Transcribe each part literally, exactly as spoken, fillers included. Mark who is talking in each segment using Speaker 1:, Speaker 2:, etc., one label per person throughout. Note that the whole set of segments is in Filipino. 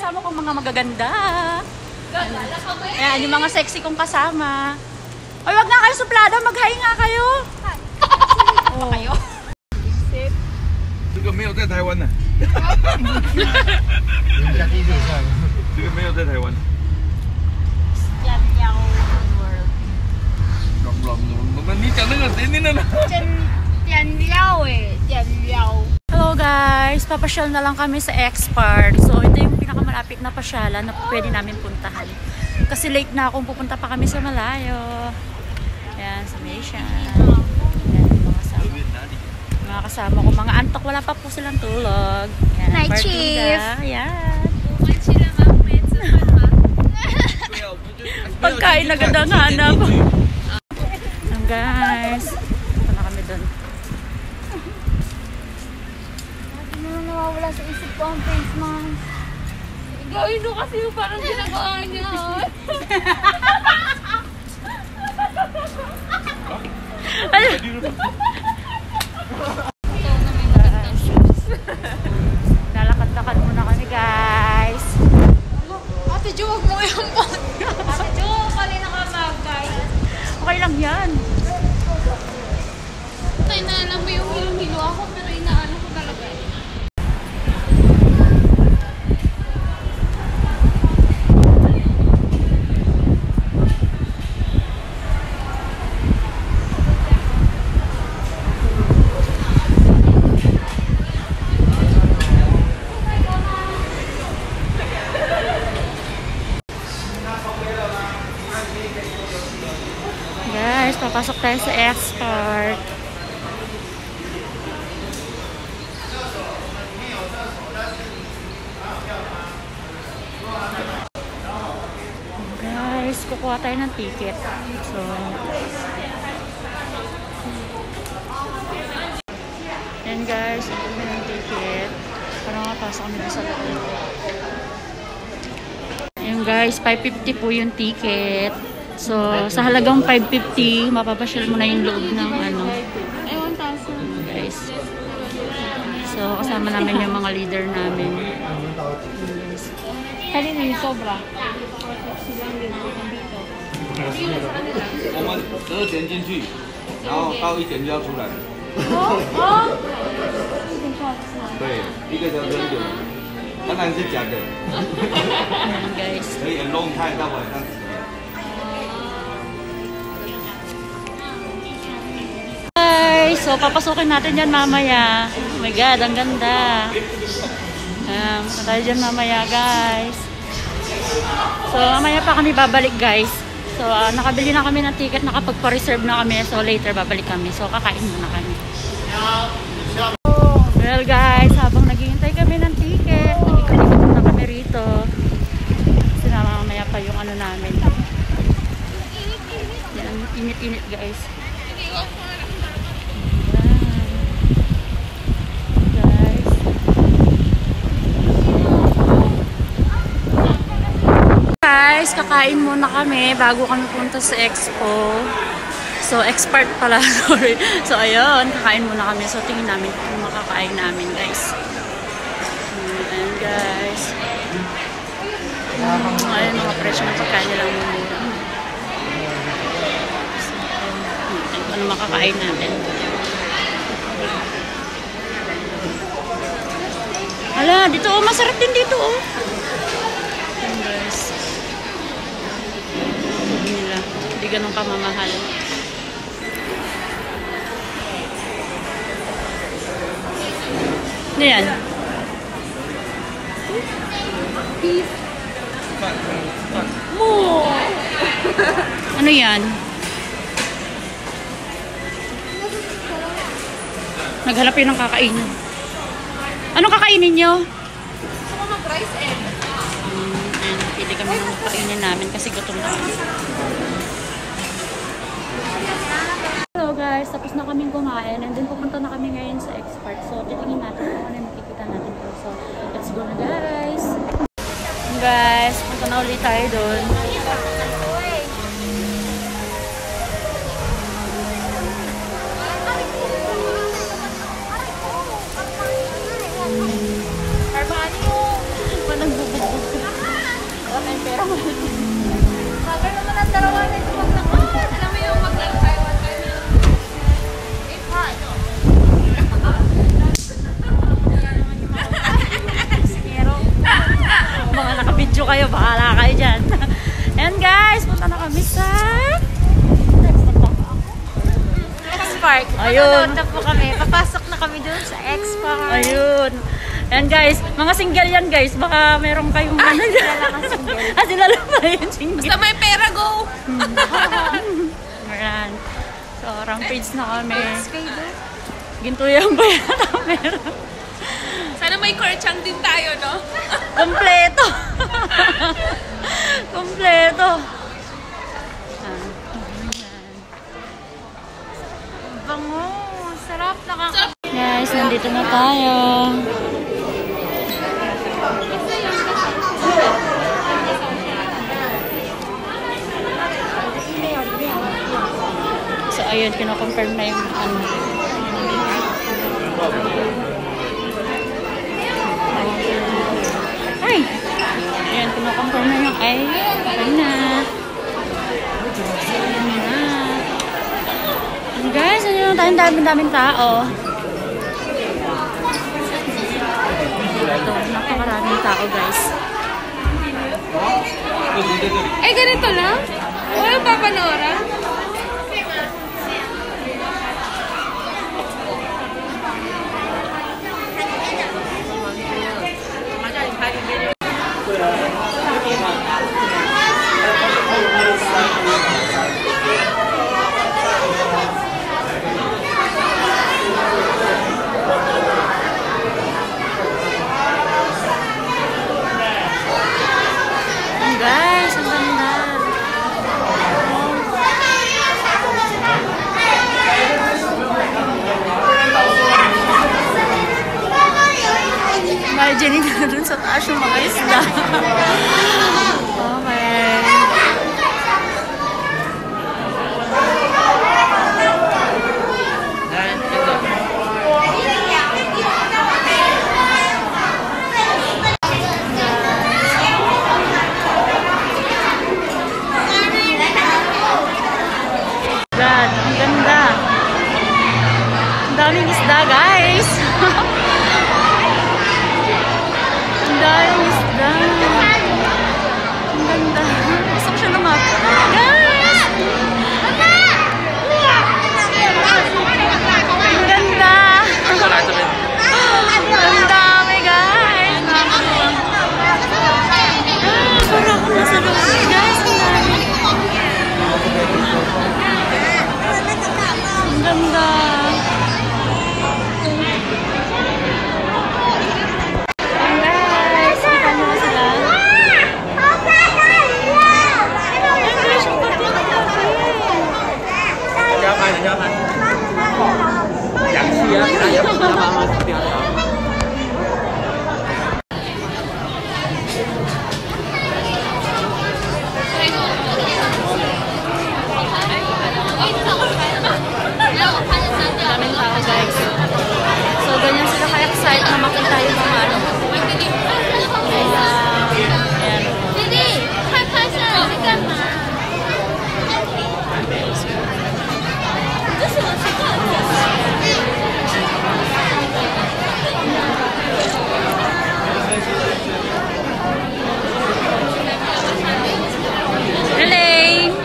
Speaker 1: kasama kong mga magaganda. Ayan, yung mga sexy kong kasama. Ay, wag nga kayo suplada, mag-hi nga kayo. Oh. Kayo?
Speaker 2: 这个没有在台湾的。这个没有在台湾。你讲那个谁那个？
Speaker 3: 点料哎，点料。
Speaker 1: Hello guys, papasyal na lang kami sa X-Park. So ito yung pinakamalapit na pasyalan na pwede namin puntahan. Kasi late na akong pupunta pa kami sa malayo. Ayan, sa Malaysia. Ayan, mga kasama. Mga kasama ko, mga antok, wala pa po silang tulog. Ayan,
Speaker 3: Night chief.
Speaker 1: Ayan. Pagkain na ganda nga hanap. Ayan guys, ito na kami dun.
Speaker 3: Nawawala sa isip ko ang face man. Gawin mo kasi yung parang ginagawa niya.
Speaker 1: Lalakad-lakad muna kami guys.
Speaker 3: Ate Jo, huwag mo yung phone. Ate Jo, kanina ka mag guys.
Speaker 1: Okay lang yan.
Speaker 3: Tay na alam mo yung hilo-hilo ako pero inaano ko talaga.
Speaker 1: Guys, papasok tayo sa X-Park. Guys, kukuha tayo ng ticket. So, and guys, ito na yung ticket. Para makapasok kami sa loob. Ayan guys, five fifty po yung ticket. So, sa halagang five fifty, mapapasyal mo na yung loob ng ano.
Speaker 3: Ay, one thousand.
Speaker 1: Guys. So, kasama namin yung mga leader namin.
Speaker 3: Kanina yung sobra.
Speaker 2: 我们十二点进去，然后到一点就要出来。对，一个小时一点，当然是假的。
Speaker 1: Ayan guys.
Speaker 2: 可以 long time 到晚上十点。
Speaker 1: Guys, so papasukin natin yan mamaya. Oh my god, ang ganda. Um, so tayo dyan mamaya guys. So mamaya pa kami babalik guys. So uh, nakabili na kami ng ticket, nakapagpa-reserve na kami. So later babalik kami. So kakain muna kami. Well guys, habang naghihintay kami ng ticket, nag-ikot-ikot muna kami rito. Kasi mamaya pa yung ano namin. Yan, init-init guys. Guys, kakain muna kami bago kami punta sa Expo. So, X-Park pala, sorry. So, ayun, kakain muna kami. So, tingin namin kung makakain namin, guys. Ayan, guys. Ayun, mga presyo ng pagkain nila muna. So, ano makakain natin. Hala, dito oh, masarap din dito oh. Ayan, guys. Nila, hindi ganun kamamahal. Ano yan?
Speaker 3: Beef.
Speaker 1: Mo! Ano yan? Naghanap yun ng kakainin. Anong kakainin nyo?
Speaker 3: Gusto ko mag-rice egg.
Speaker 1: Hmm, ayun, pili kami ng kakainin namin kasi gutom na kami. Hello guys, tapos na kaming kumain and then pupunta na kami ngayon sa X-Park. So, titingin natin kung ano yung makikita natin po. So, let's go na guys! Guys, punta na ulit tayo doon. Walang bubugbog ko kayo. Bahala kayo dyan. And guys, punta na kami sa
Speaker 3: X-Park.
Speaker 1: Ayun.
Speaker 3: Manonood na po kami. Papasok na kami dun sa X-Park.
Speaker 1: Ayun. And guys, mga single yan guys. Baka meron kayong
Speaker 3: Ah,
Speaker 1: ano
Speaker 3: sila lang ang single.
Speaker 1: Ah, sila lang ba yung single?
Speaker 3: Basta may pera, go!
Speaker 1: Ayan. So, rampage na kami.
Speaker 3: Kayo.
Speaker 1: Ginto yung bayan namin.
Speaker 3: Sana may korchang din tayo, no?
Speaker 1: Kompleto. Kompleto. Ah, ayan.
Speaker 3: Bango. Sarap. Nakaka...
Speaker 1: Guys, nandito na tayo. So, ayun, kino-confirm na yung ano. Ay! Ayan, kino-confirm na yung ay. Okay na. Ayan na. And guys, ano yung tayong daming-daming tao. Ito, napakaraming tao guys.
Speaker 3: Eh, ganito lang? Walang papanora?
Speaker 1: Guys, ang ganda. Imagine na dun sa taas yung mga isda. Okay. God, ang ganda. Ang daming isda, guys. Ang daming isda. Ang ganda. Gusto ko siya lumapit. Guys! Ang ganda. Ang dami, guys. Nakakatuwa. Ah, parang ako nasa loob. Guys, ang dami. Ang ganda. Ayan guys, kita nyo ba sila? Ayan guys, yung pati ng kape. Daming tao guys. So ganyan sila ka-excite na makita yung mga ano. Ayan. Hello!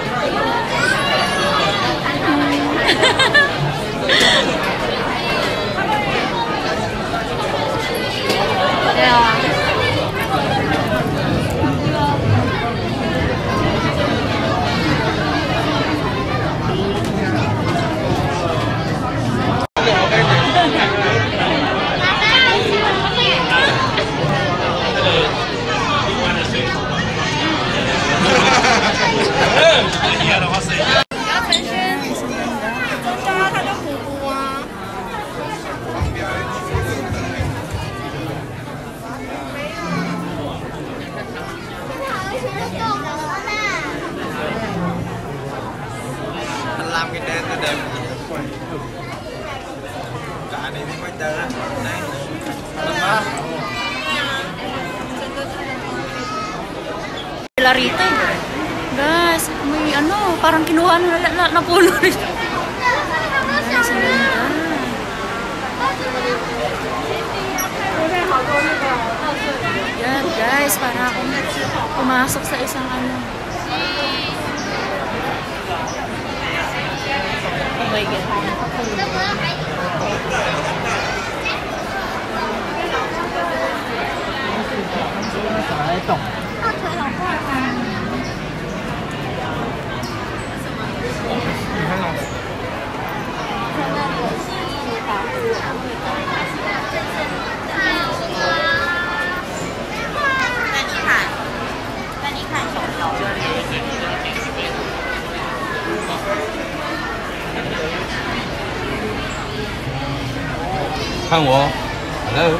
Speaker 4: Làm cái đen nó đẹp cả này mới chờ đây đó
Speaker 1: Larita eh. Guys, may ano, parang kinuha na, na, na puno rito. Guys, ang ganda. Yan. Guys, para akong pumasok sa isang ano. Oh my God.
Speaker 2: 看我 ，Hello。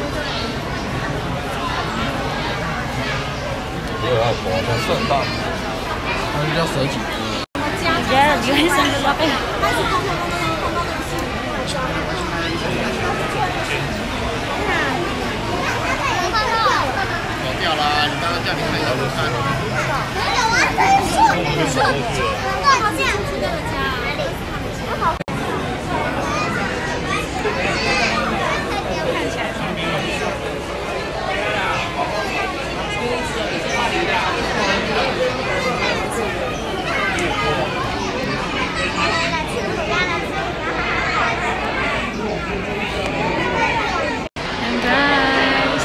Speaker 2: 又要活的顺道，他是叫蛇颈。
Speaker 1: Yeah, guys, ang lalaki.
Speaker 4: 走掉啦！你刚刚叫你看一下路看。
Speaker 1: And guys,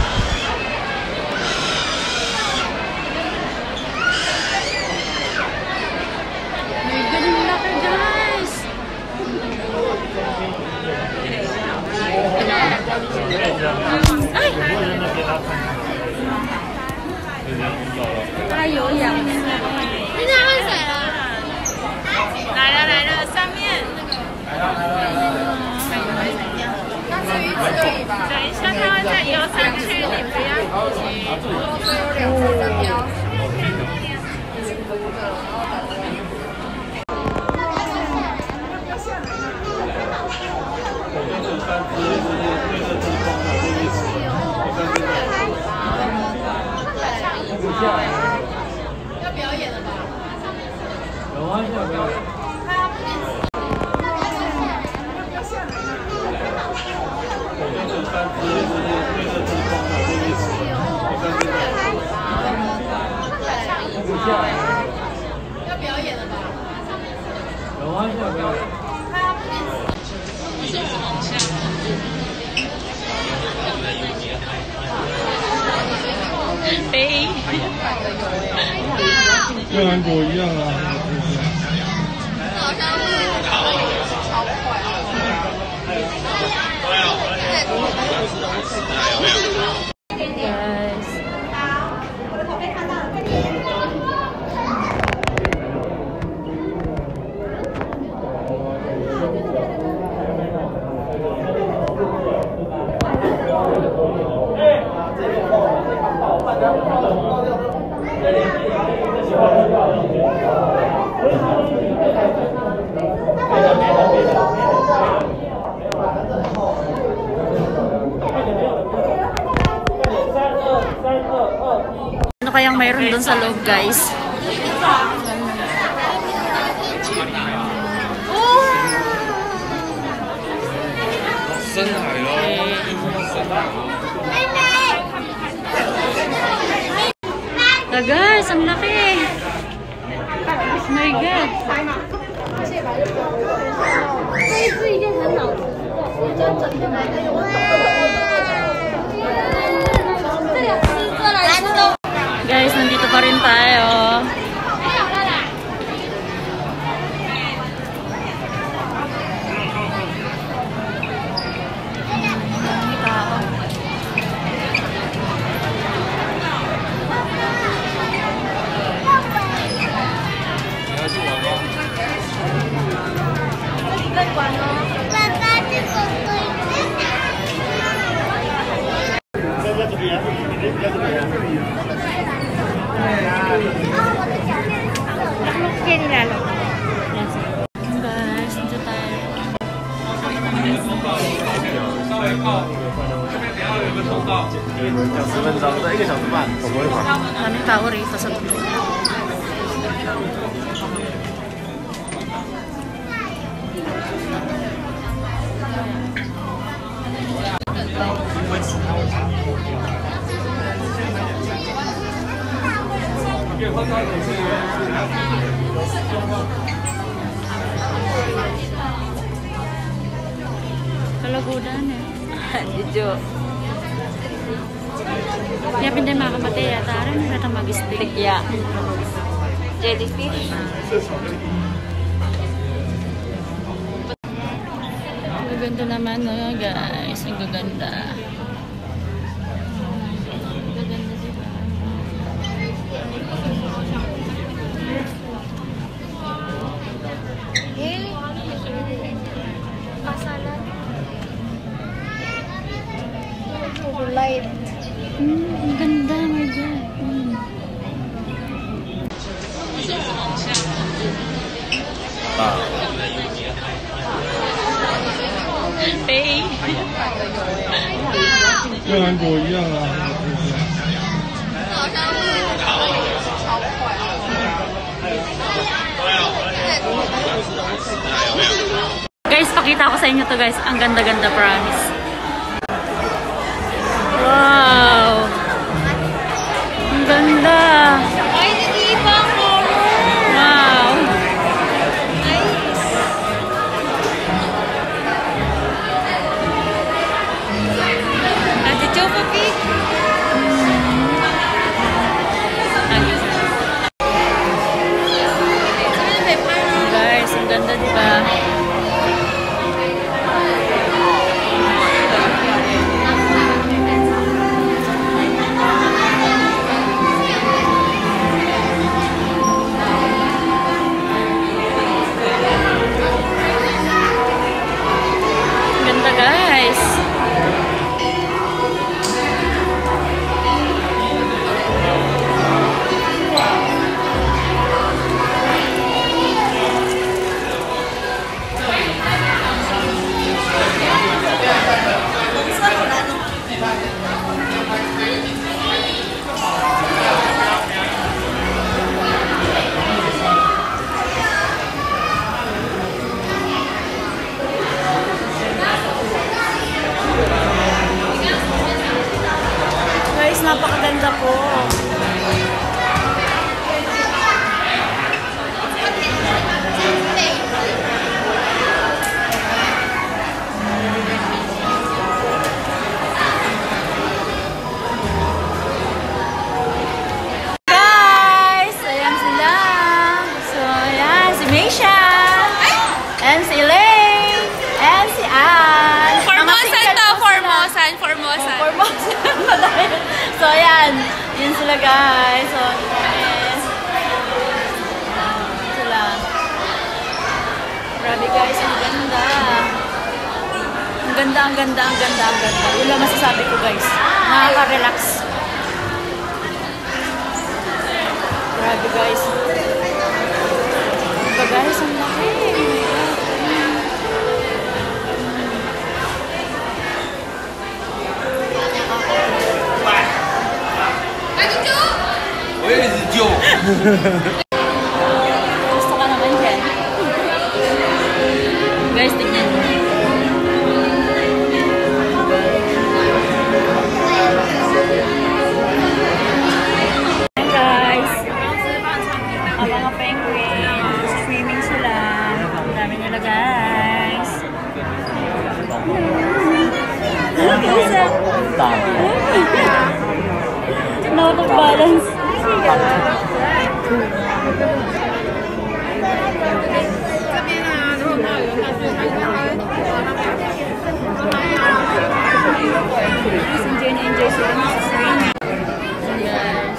Speaker 1: may ganun laki guys. Ay! Tayo yan.
Speaker 3: 你拿汗水了？来了来了，上面。那是鱼翅而已吧？等一下它会再游上去，你不要急。我有两只在标。要表演了吧？有啊，要表演。要表演了吧？有啊，要表演。
Speaker 1: 飞。
Speaker 5: 跟韩国一样啊。
Speaker 3: 好像是超快。
Speaker 1: Guys. Ano kayang mayroon doon sa loob, guys?
Speaker 2: 深海哦，深海。
Speaker 1: Ah, guys, ang laki. Oh my God.
Speaker 3: 这一只一定很好吃，我就整个买的有味道。这里吃过来吃。
Speaker 1: Guys, nandito pa rin tayo. Ang tao. Guys, dito tayo.
Speaker 2: 稍微靠这边，等下有个通道。
Speaker 4: 讲十分钟，这一个小时半，我不会跑。
Speaker 1: Daming tao rito sa loob. Kalagudan eh.
Speaker 6: Jujur.
Speaker 1: Ya pindah makan mati ya, taran datang magistik
Speaker 6: Ya. Jellyfish.
Speaker 1: Ang ganda naman no, guys. Ang gaganda. Ang gaganda diba?
Speaker 3: Light.
Speaker 1: Hmm, ang ganda, my God. Hmm. Pay.
Speaker 5: 跟韩国一样啊。
Speaker 1: Guys, pakita ko sa inyo to guys. Ang ganda-ganda, promise. Wow! Ang ganda!
Speaker 3: Ay, nag-iiba ko!
Speaker 1: Wow!
Speaker 3: Ate Choco Pig!
Speaker 1: Guys, ang ganda, diba? Ganda, guys. Guys, napakaganda po. Guys, ayan sila. So, ayan, si Meisha, and si Elaine, and si Anne.
Speaker 3: Formosan to, Formosan, Formosan.
Speaker 1: Formosan. So, ayan. Yan sila, guys. So, yes. Sila. Grabe, guys. Ang ganda. Ang ganda, ang ganda, ang ganda, ang ganda. Yun lang masasabi ko, guys. Nakaka-relax. Grabe, guys. Diba, guys? Ang laki.
Speaker 2: Where is Joe?
Speaker 1: Gusto ka naman dyan. Guys, tignan mo. Ayan, guys. Ang mga penguin. Swimming sila. Ang dami nila, guys. Isa. Out of balance. Enjoy na enjoy sila ng swimming. Yes.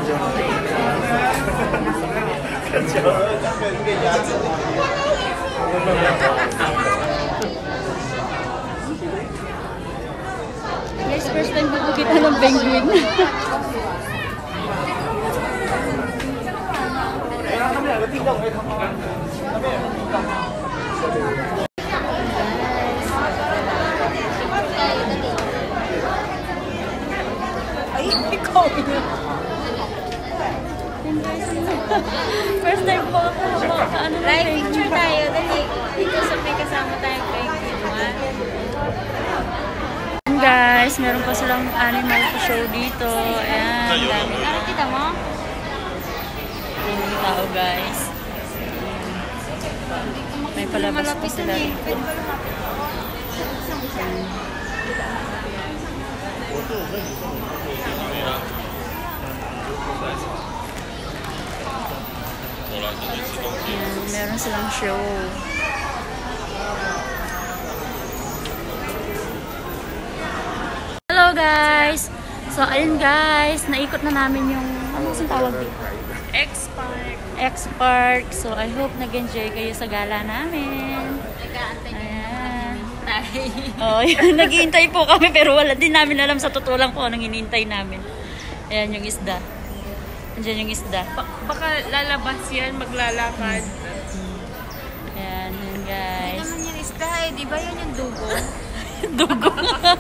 Speaker 1: Guys, first time ko kita ng penguin. Ay, ikaw yun. First time po ako makaano ng
Speaker 3: Live
Speaker 1: penguin.
Speaker 3: picture tayo. Dali. Dito sa may kasama tayong penguin.
Speaker 1: Guys, meron pa silang animal show dito. Ayan, dami na.
Speaker 3: Nakikita mo?
Speaker 1: Daming tao, guys. May palabas pa sila dito. Ayan, meron silang show. Hello guys! So ayun guys, naikot na namin yung ano ang tawag dito?
Speaker 3: X-Park.
Speaker 1: X-Park. So I hope nag-enjoy kayo sa gala namin.
Speaker 3: Nag-aantay
Speaker 1: Ayan.
Speaker 3: tayo.
Speaker 1: Oh, yun, naghihintay po kami pero wala din namin alam sa totoo lang po anong hinihintay namin. Ayan yung isda. Andiyan yung isda.
Speaker 3: Baka lalabas yan, maglalakad.
Speaker 1: Ayan, yun guys.
Speaker 3: Ano naman yung isda eh? Di ba yan yung dugo?
Speaker 1: Dugo.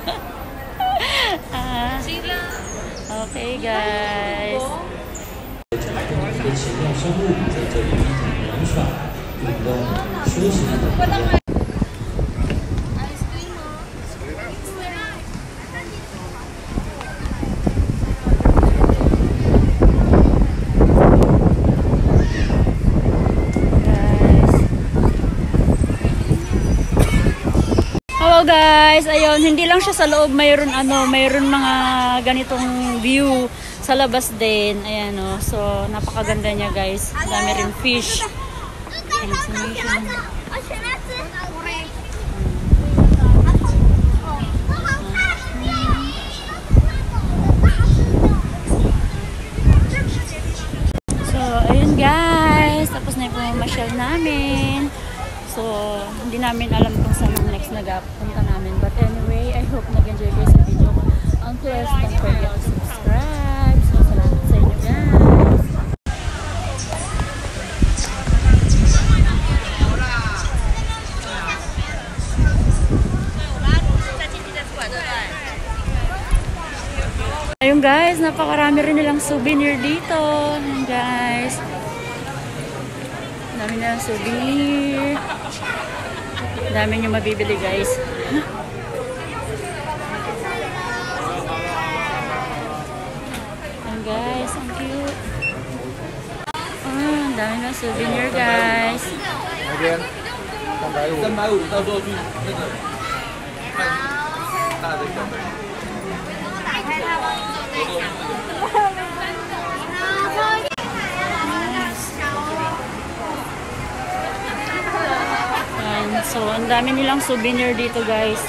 Speaker 1: Ah,
Speaker 3: Sila.
Speaker 1: okay guys.
Speaker 6: 这个奇妙生物在这里一同玩耍、运动、休息等。
Speaker 3: Ice cream mo.
Speaker 1: Hello guys, ayun, hindi lang siya sa loob, mayroon ano, mayroon mga ganitong view sa labas din. Ayan oh. So napakaganda niya guys. Dami rin fish. Ayan, sumission. So ayun guys, tapos na yung pumamasyal namin. So, hindi namin alam kung saan ang next na punta namin. But anyway, I hope nag-enjoy kayo sa video ko. Ang please, don't forget to subscribe. So, salamat sa inyo guys. Ayun guys, napakarami rin nilang souvenir dito. Ayun guys. Dami na souvenir. Dami nyo mabibili guys. Ayan guys, ang cute. Ah, ang dami na souvenir guys.
Speaker 2: 那边三百五，三百五，到时候去那个看大的小的。 Ayan, so ang dami nilang souvenir dito guys.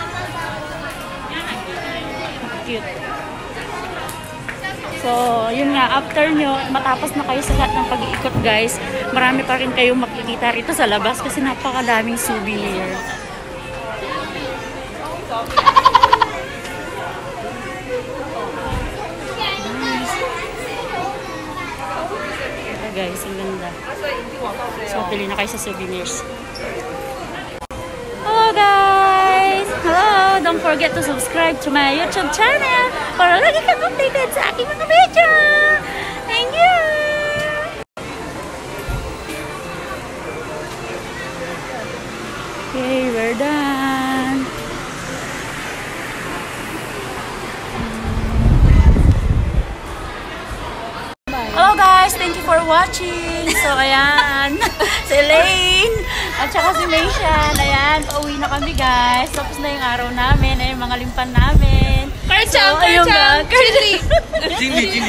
Speaker 2: Cute. So, yun nga, after nyo, matapos na kayo sa lahat ng pag-iikot guys, marami pa rin kayong makikita rito sa labas kasi napakadaming souvenir. Ito guys, ang ganda. So, pili na kayo sa souvenirs. Hello guys! Hello! Don't forget to subscribe to my YouTube channel para lagi kang updated sa aking mga video! Thank you! Okay, we're done! Hello guys! Thank you for watching! So, ayan! Si Elaine! At saka si Mayshan! Ayan, pauwi na kami guys! Tapos na yung araw namin, ay mga limpan namin.
Speaker 3: Karchang!
Speaker 1: ayun
Speaker 3: Karchang!
Speaker 1: nga.
Speaker 3: Chili!
Speaker 2: 经理，经理。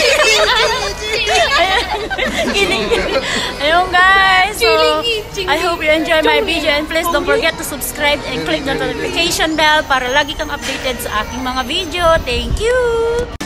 Speaker 1: Ayan. Kiling. Ayun guys! So, I hope you enjoy my video and please don't forget to subscribe and click the notification bell para lagi kang updated sa aking mga video. Thank you!